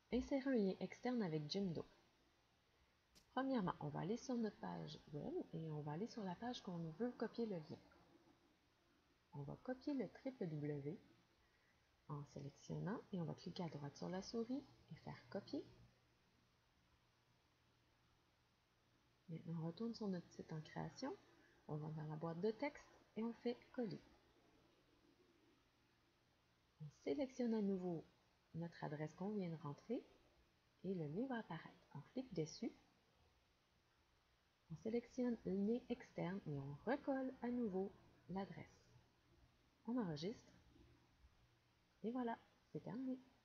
Insérer un lien externe avec Jimdo. Premièrement, on va aller sur notre page web et on va aller sur la page qu'on veut copier le lien. On va copier le www en sélectionnant et on va cliquer à droite sur la souris et faire copier. Maintenant, on retourne sur notre site en création, on va dans la boîte de texte et on fait coller. On sélectionne à nouveau notre adresse qu'on vient de rentrer et le lien va apparaître. On clique dessus, on sélectionne lien externe et on recolle à nouveau l'adresse. On enregistre et voilà, c'est terminé.